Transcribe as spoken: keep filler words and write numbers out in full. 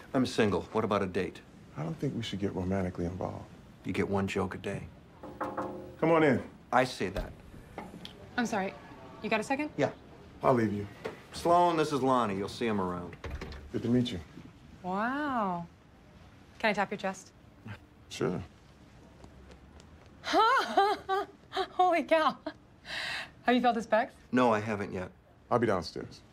I'm single. What about a date? I don't think we should get romantically involved. You get one joke a day. Come on in. I say that. I'm sorry. You got a second? Yeah. I'll leave you. Sloan, this is Lonny. You'll see him around. Good to meet you. Wow. Can I tap your chest? Sure. Holy cow. Have you felt his pecs? No, I haven't yet. I'll be downstairs.